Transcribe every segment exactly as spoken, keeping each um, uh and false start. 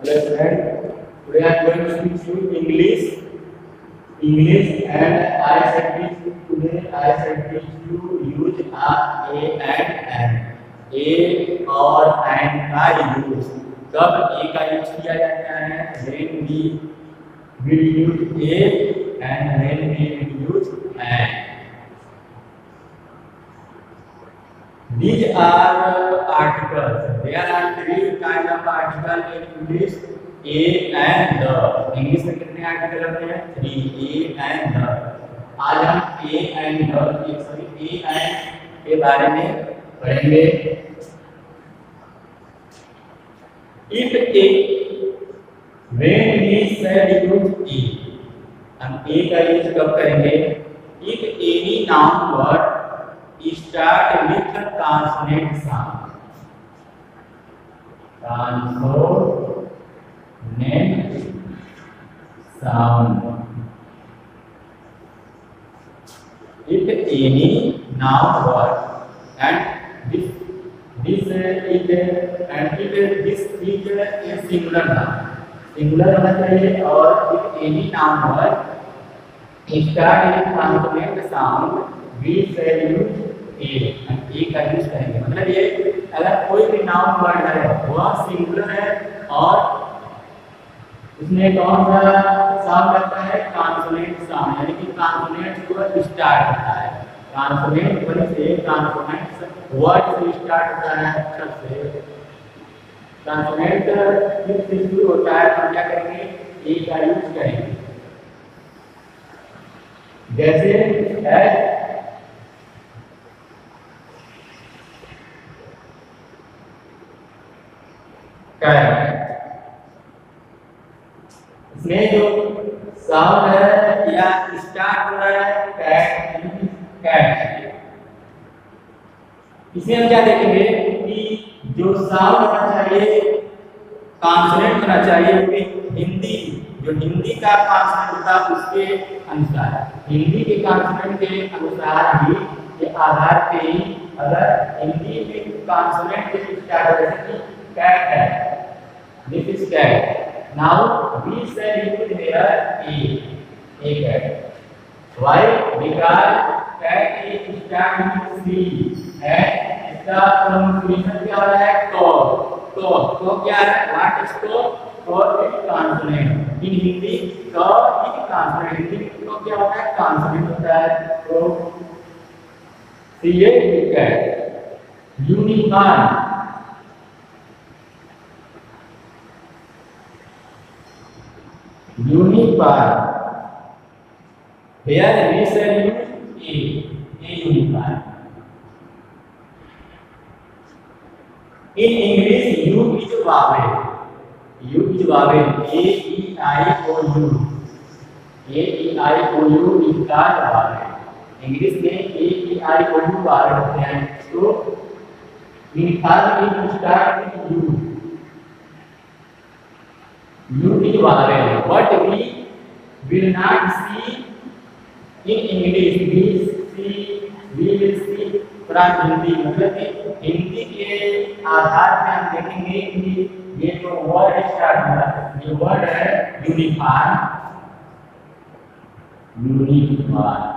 Hello friend, today I am going to teach you English. English and I shall teach you today. I shall teach you use a, a and an. A और and का use. कब a का use किया जाता है? When we will use a and when we will use an. These are articles. There are three kind of article in English. A and the. English में कितने article होते हैं? Three. A and the. आज हम A and the एक sorry A and के बारे में पढ़ेंगे. If a when we shall use a, हम A का यूज कब करेंगे? If any noun word start with consonant sound. Consonant sound. If any noun word and this this is and if this is a singular noun. Singular होना चाहिए और if any noun word start with consonant sound, we shall use a. हम a का use करेंगे. मतलब ये अगर कोई भी नाउन वर्ड है वह सिंगुलर है और उसमें कौन सा साउंड आता है? Consonant sound. यानी कि कॉन्सोनेंट को स्टार्ट होता है. कॉन्सोनेंट वन से कॉन्सोनेंट वर्ड से स्टार्ट होता है. अक्षर से कॉन्सोनेंट से शुरू होता है. हम क्या करेंगे? a का यूज करेंगे. जैसे है इसमें जो साउंड है या स्टार्ट हो रहा है कैट कैट. इसमें हम क्या देखेंगे कि जो साउंड होना चाहिए कॉन्सोनेंट होना चाहिए कि हिंदी जो हिंदी का कॉन्सोनेंट होता है उसके अनुसार हिंदी के कॉन्सोनेंट के अनुसार ही के आधार पे ही अगर हिंदी में कॉन्सोनेंट के स्टार्ट हो जैसे कि कैट है. This is cat. Now we shall use here a a cat. Why? Because cat is starting with C and इसका pronunciation क्या हो रहा है? तो तो तो क्या है? What is तो? तो is consonant. In हिंदी तो is consonant. हिंदी में तो क्या होता है? Consonant होता है. तो C a cat. Unicorn. Unicorn. Here we shall use a a unicorn. In English, U is vowel. U is vowel. A E I O U. A E I O U is called vowel. English में A E I O U vowel होते हैं. तो unicorn is start with U. U is vowel. What we will not see in English, we see, we will see from Hindi. मतलब कि हिंदी के आधार पे हम देखेंगे कि ये जो वर्ड स्टार्ट हुआ ये वर्ड है uniform. Uniform.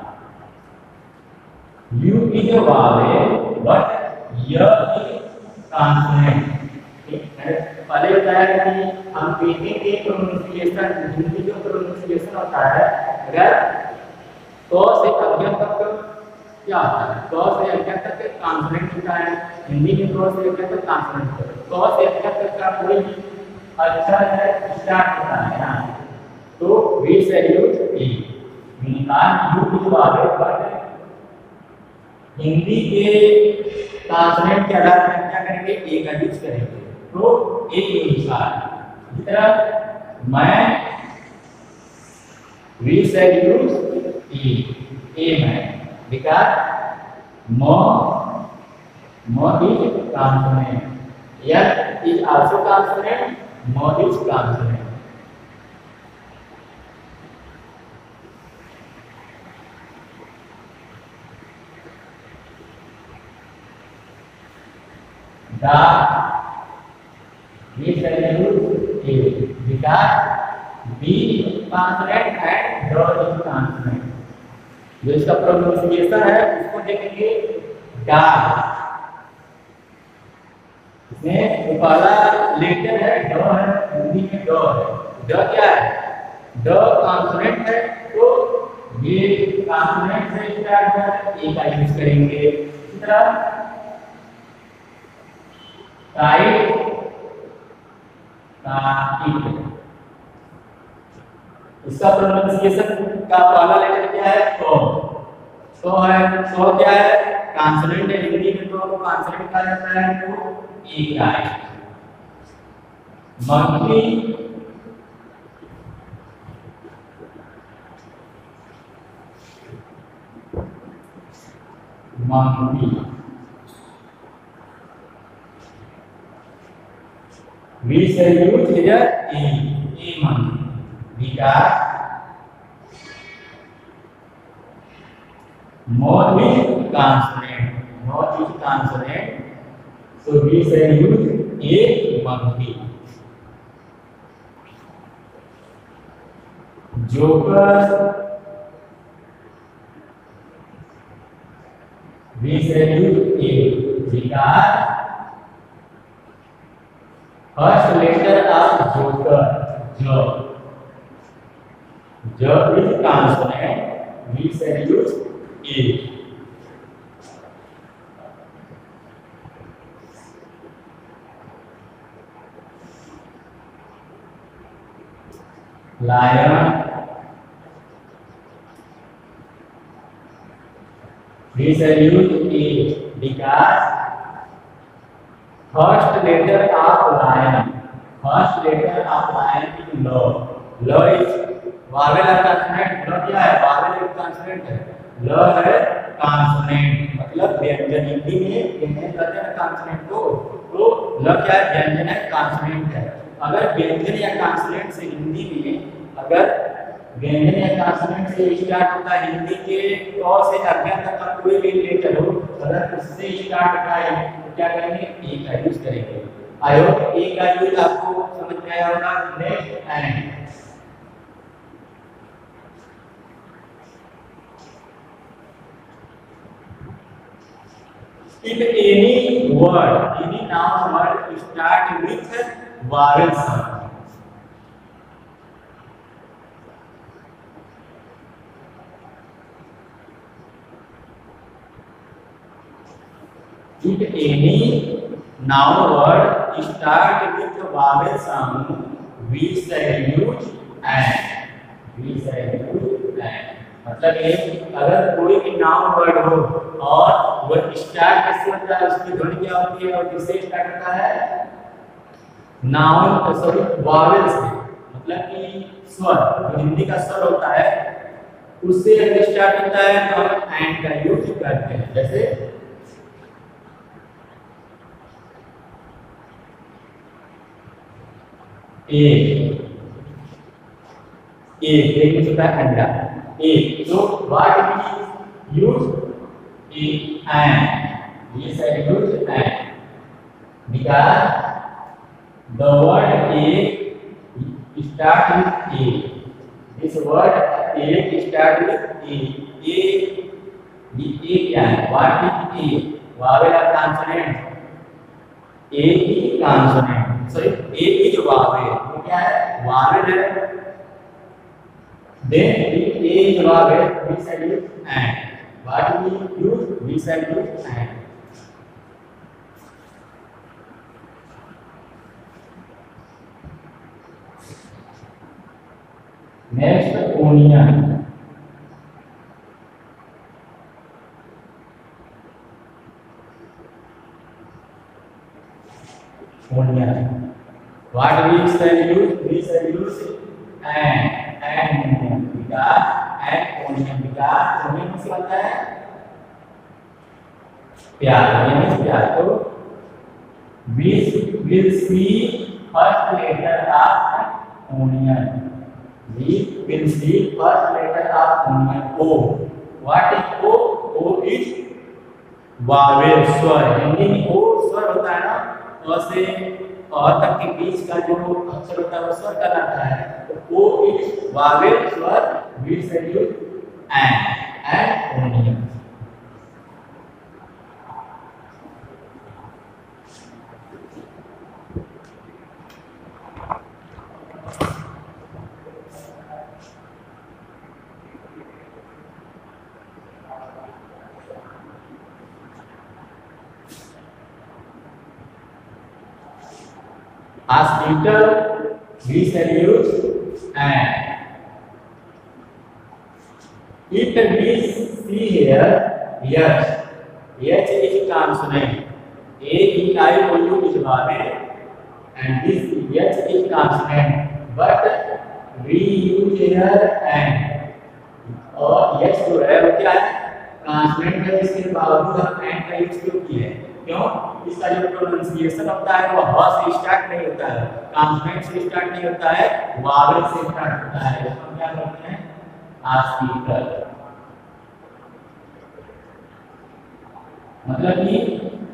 U is a vowel, but Y is consonant. पहले बताया कि हम देखेंगे कि प्रोनाउंसिएशन हिंदी जो प्रोनाउंसिएशन होता है अगर क से अज्ञा तक क्या होता है? क से अज्ञा तक कॉन्सोनेंट होता है. हिंदी में क से अज्ञा तक कॉन्सोनेंट होता है. क से अज्ञा तक का कोई भी अक्षर है स्टार्ट होता है ना. तो we shall use a. Unicorn U is vowel but Hindi के कॉन्सोनेंट के आधार पर क्या करेंगे? ए का यूज करेंगे. तो एक यूनिकॉर्न. इस तरह मैं we shall use a a man because mo mo is consonant. Yes is also consonant. Mo is consonant. The we shall use a. क्या B consonant and D is consonant. जो इसका pronunciation है उसको देखेंगे डा। इसमें जो पहला लेटर है ड है, हिंदी में ड है। ड क्या है? ड कॉन्सोनेंट है, तो ये कॉन्सोनेंट से स्टार्ट कर ए का यूज करेंगे। इसी तरह काइट काइट, इसका प्रोनाउंसिएशन का पहला लेटर क्या है? तो तो है तो क्या है? कॉन्सोनेंट है हिंदी में, तो कॉन्सोनेंट कहा जाता है तो ए का है। मंकी मंकी, वी से use here a a monkey, because more is consonant, more is consonant, so we shall use a monkey. Joker, we shall use a, because first letter of joker, jo, jo is consonant, we shall use a. Lion, we shall use a, because first letter of lion, first letter of lion is lo. Lo is vowel or consonant? lo क्या है? vowel एक consonant है। lo है consonant, मतलब व्यंजन। हिंदी में व्यंजन कहते हैं consonant को, तो lo क्या है? व्यंजन है, consonant है। अगर व्यंजन या consonant से हिंदी में, अगर व्यंजन या consonant से स्टार्ट होता है हिंदी के क से अज्ञा तक का कोई भी लेटर हो, अगर उससे स्टार्ट होता है तो क्या करेंगे? ए का यूज करेंगे। आई होप ए का यूज आपको समझ में आया होगा। Next and, if any word, any noun word start with vowel sound, if any noun word start with vowel sound, we shall use and, we shall use and। मतलब ये अगर कोई भी नाउन वर्ड हो और वह स्टार्ट कैसे होता है, उसकी ध्वनि क्या होती है और किससे स्टार्ट होता है? नाउन सॉरी वॉवेल से, मतलब कि स्वर, जो हिंदी का स्वर होता है उससे अगर स्टार्ट होता है तो हम एंड का यूज करते हैं। जैसे एक, एक एक होता है अंडा, एक, तो what we use a an, we shall use and, because the word a start with a, this word a start with a, a, the a क्या है? what is a? vowel or consonant? a is consonant, sorry a is vowel, वो क्या है? vowel है। then if a is vowel, we shall use and, what we use? we shall use and। Next onion, onion, what we shall use? we shall use and, and because and onion, because onion से बनता है प्याज, यानी प्याज, तो we will see first letter of onion, we will see first letter of onion, O। what is O? O is vowel, स्वर। हिंदी में O स्वर होता है ना, अ से और तक के बीच का जो अक्षर होता है वो स्वर कहलाता है। तो ओ इज वावेल स्वर, वी से use an an only. Hospital, we shall use and. If we see here, yes, H is consonant. A, E, I, O, U is vowel, and this H is consonant. But we use here and. और H जो है वो क्या है? consonant है, जिसके बावजूद हम and का यूज क्यों किए हैं? क्यों? इसका जो प्रोनाउंसिएशन होता है वो ह से स्टार्ट नहीं होता है, कॉन्सोनेंट से स्टार्ट नहीं होता है, वावेल से स्टार्ट होता है। तो हम क्या करते हैं? आस्पिकल, मतलब कि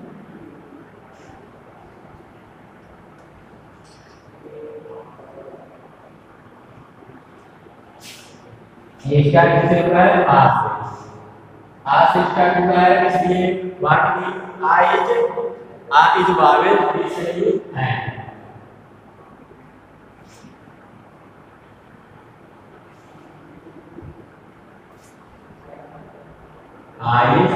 ये स्टार्ट किससे होता है? आ से। आ से स्टार्ट हुआ है, इसलिए what we a is a is vowel, we से use an. A is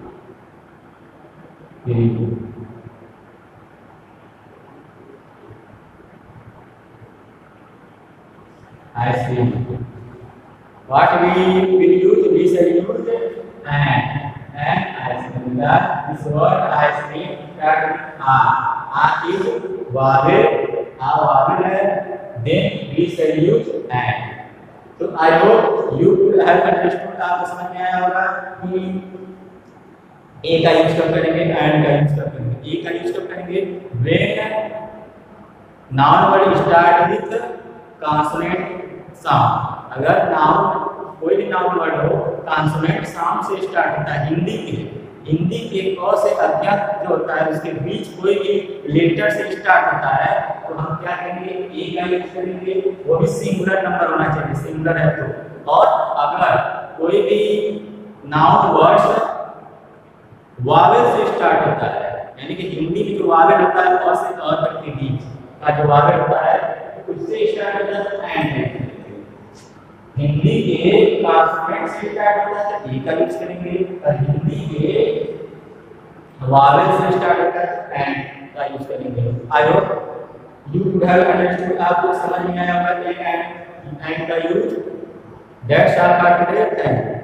ice cream. What we will use, we shall use and and ice cream. This word ice cream start with a. A is vowel, a vowel है. Then we shall use and. So I hope you will have understood. आपको समझ में आया होगा कि A का use कब करेंगे, and का यूज कब करेंगे। A का यूज कब करेंगे? When noun word start with consonant sound। अगर नाउन कोई भी नाउन वर्ड हो कॉन्सोनेंट साउंड से स्टार्ट होता है, हिंदी के हिंदी के क से अज्ञात जो होता है उसके बीच कोई भी लेटर से स्टार्ट होता है, तो हम क्या करेंगे? ए का यूज करेंगे, वो भी सिंगुलर नंबर होना चाहिए, सिंगुलर है तो। और अगर कोई भी नाउन वर्ड्स वावेल से स्टार्ट होता है, यानी कि हिंदी में जो वावेल होता है क से अ तक के बीच का जो वावेल होता है उससे स्टार्ट होता है एंड। हिंदी के कॉन्सोनेंट से स्टार्ट होता है, ए का यूज करेंगे, और हिंदी के वावेल से स्टार्ट होता है एंड का यूज करेंगे। I hope you would have understood, आपको समझ में आया होगा ए एंड एंड का use. That's all for today, thank you.